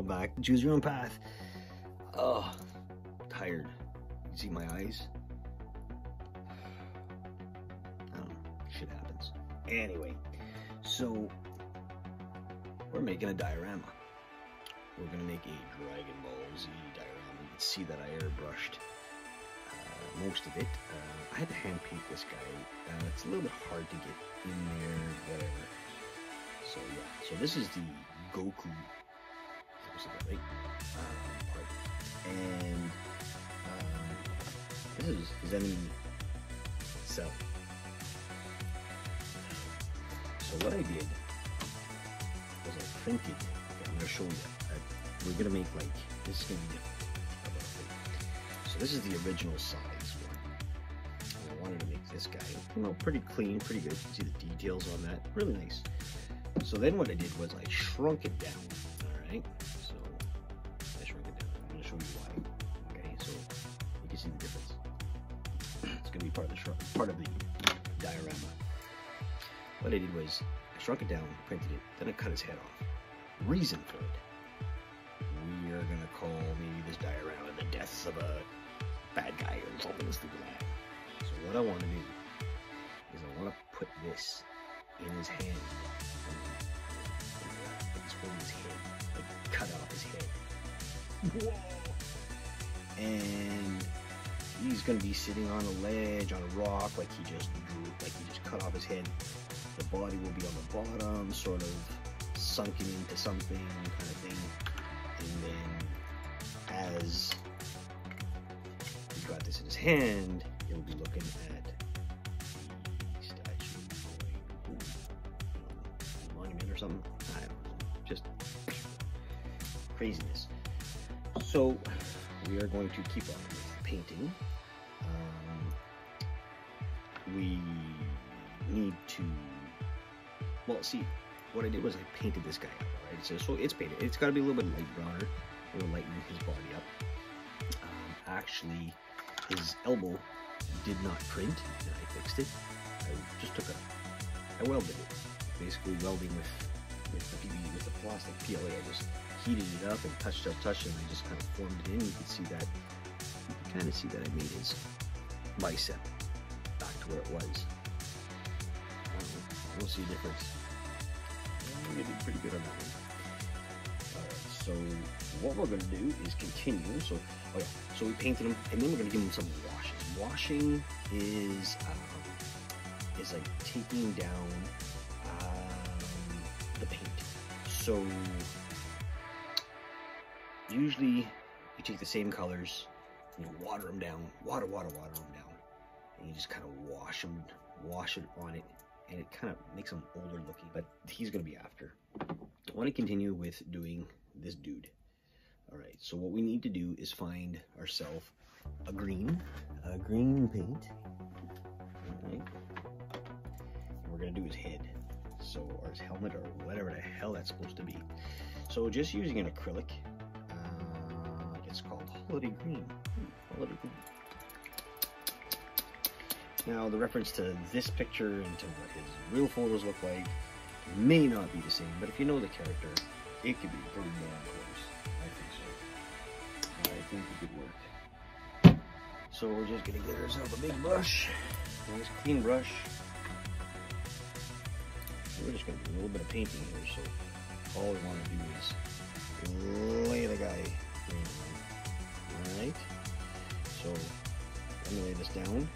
back. Choose your own path. Oh, tired. You see my eyes? I don't know. Shit happens. Anyway, so we're making a diorama. We're gonna make a Dragon Ball Z diorama. You can see that I airbrushed most of it. I had to hand paint this guy. It's a little bit hard to get in there, whatever. So yeah, so this is the Goku, right? Part. And this is Zenny Cell. So what I did was I printed, okay, I'm going to show you, we're going to make like, this is going to be different. So this is the original size one. And I wanted to make this guy, you know, pretty clean, pretty good. You can see the details on that, really nice. So then what I did was I shrunk it down, alright? So I shrunk it down. I'm going to show you why. Okay, so you can see the difference. It's going to be part of the diorama. What I did was I shrunk it down, printed it, then I cut his head off. Reason for it. We are going to call maybe this diorama the deaths of a bad guy or something stupid like that. So what I want to do is I want to put this in his hand. Like holding his head, like cut off his head. Whoa! And he's gonna be sitting on a ledge, on a rock, like he just cut off his head. The body will be on the bottom, sort of sunken into something kind of thing. And then as he's got this in his hand, he'll be looking at the statue going, ooh, monument or something. I don't know. Just craziness. So we are going to keep on with painting. We need to, well, see, what I did was I painted this guy up, right? So it's painted. It's got to be a little bit light browner. We'll lighten his body up. Actually, his elbow did not print, and I fixed it. I just took I welded it. Basically welding with the plastic PLA. I just heated it up and touched, and I just kind of formed it in. You can see that, you can kind of see that I made his bicep back to where it was. I don't see a difference. I did pretty good on that one. Alright, so what we're going to do is continue. So, okay, so we painted him, and then we're going to give him some washes. Washing is like taking down the paint. So usually you take the same colors, you water them down, water them down, and you just kind of wash it on it, and it kind of makes them older looking, but he's going to be after. I want to continue with doing this dude. All right, so what we need to do is find ourselves a green paint. All right, and we're going to do his head, so, or his helmet, or whatever the hell that's supposed to be. So just using an acrylic, it's called Holiday Green. Holiday Green. Now, the reference to this picture and to what his real photos look like may not be the same, but if you know the character, it could be pretty darn close. I think so. I think it could work. So we're just gonna get ourselves a big brush, nice clean brush. We're just gonna do a little bit of painting here, so all we want to do is lay the guy down. All right. So let me lay this down.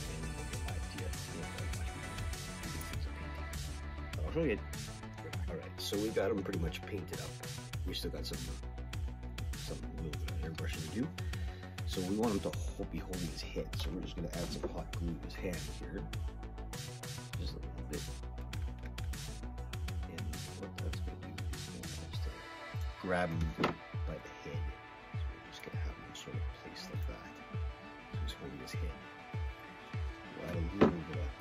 I'll show you. Alright, so we got them pretty much painted up. We still got some little bit of airbrushing to do. So we want him to be holding his head. So we're just going to add some hot glue to his hand here. Just a little bit. And what that's going to do is going to grab him by the head. So we're just going to have him sort of placed like that. So he's holding his head. We'll add a little bit of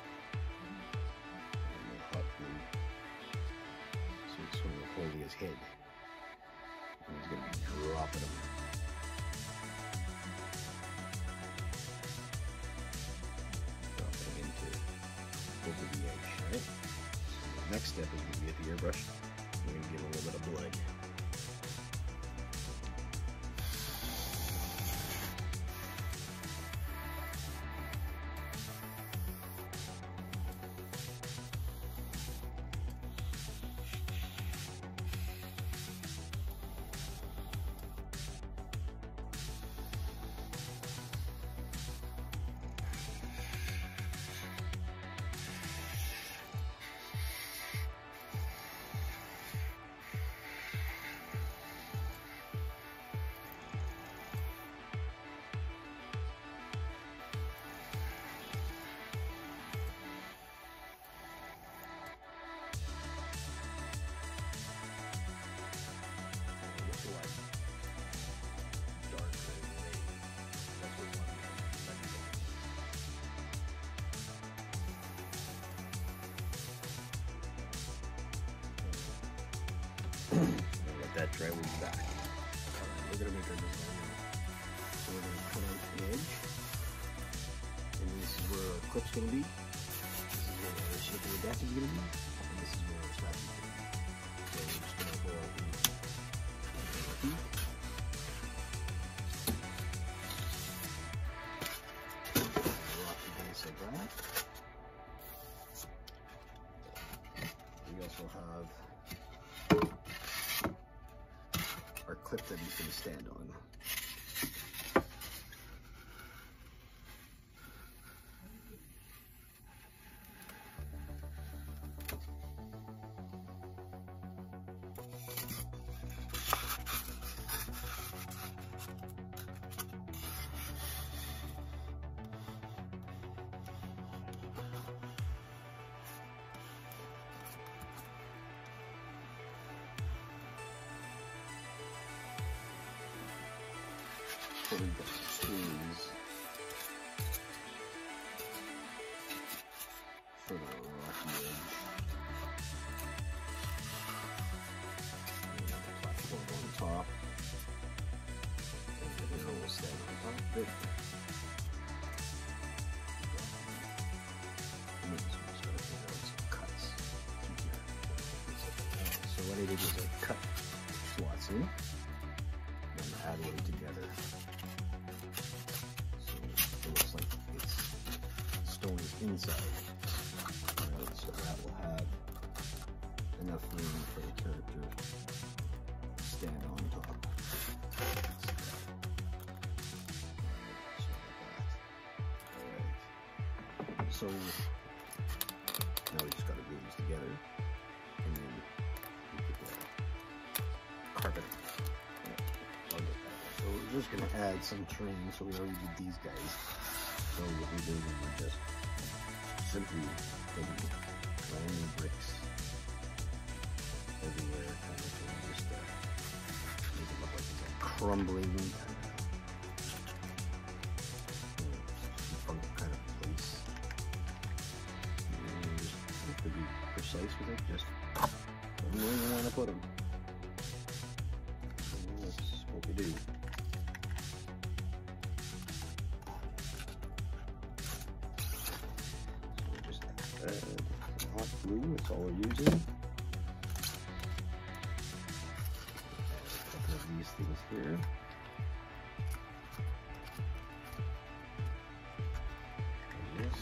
hot glue. So it's sort of holding his head. And he's going to be dropping him. Dropping him into over the edge, right? So the next step is going to be at the airbrush. We're going to give him a little bit of blood. that dry, we'll be back. Alright, we're gonna make our design now. So we're gonna cut out the edge. And this is where our clip's gonna be. This is where our shape of the deck is gonna be. And this is where our strap is gonna be. So we're just gonna go out and feet. Rock the base like that. We also have our clip that he's going to stand on. What we've got is for the rocky edge. And the platform on top. And the arrow will stand on top of it. And then this one's going to figure out some cuts through here. So what I did is I cut slots in and add them together. Inside, right, so that will have enough room for the character to stand on top. Alright, so now we just got to glue these together, and then we put the carpet. So we're just going to add some trim, so we already did these guys. So what we do is we just simply putting brand new bricks everywhere, kind of thing, just make it look like it's like crumbling kind of place. And just to be precise with it, just put them where you want to put them. And that's what we do. Hot glue, that's all we're using. A couple of these things here. And this.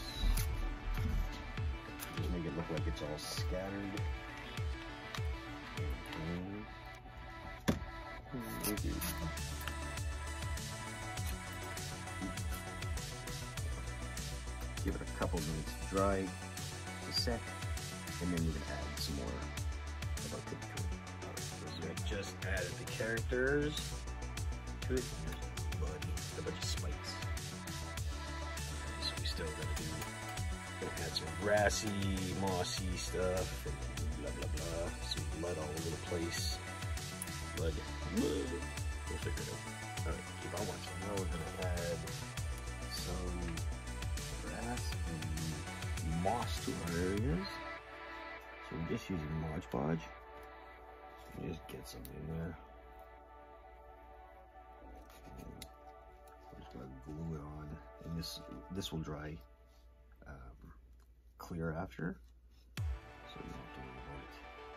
Just make it look like it's all scattered. Give it a couple minutes to dry, to set, and then we're going to add some more of our clip to it. Alright, so I just added the characters to it. Here's Buddy, a bunch of spikes. So we still got to add some grassy, mossy stuff, and blah blah blah. Some blood all over the place. Blood. We'll figure it out. Alright, keep on watching. Now we're going to add some grass and moss to our areas. So we're just using Mod Podge. Just get some in there. We're just gonna glue it on, and this will dry clear after, so you don't have to worry about it.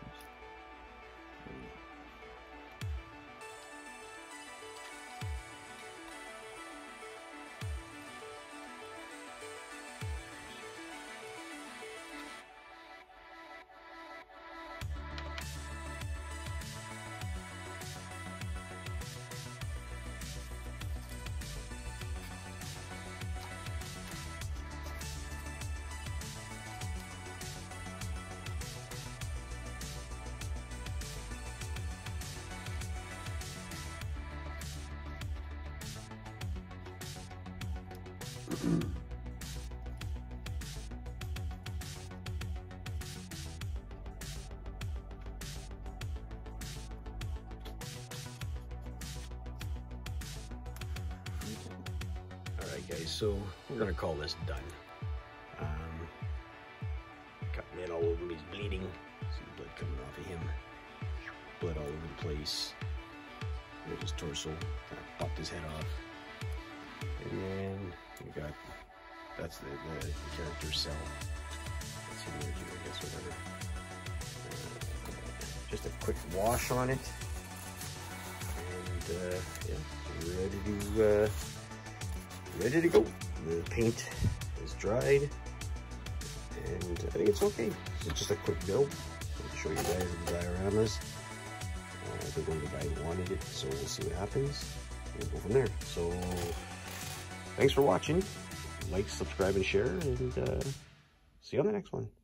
Alright guys, so we're gonna call this done. Got blood all over him, he's bleeding. See the blood coming off of him. Blood all over the place. face. There's his torso. Kind of popped his head off. And then we got, that's the character cell. Let's see what we do, I guess, whatever. Just a quick wash on it. And yeah, ready to go. The paint is dried. And I think it's okay. It's just a quick build. I'll show you guys the dioramas. I think one of the guys wanted it, so we'll see what happens. We'll go from there. So, thanks for watching. Like, subscribe, and share, and see you on the next one.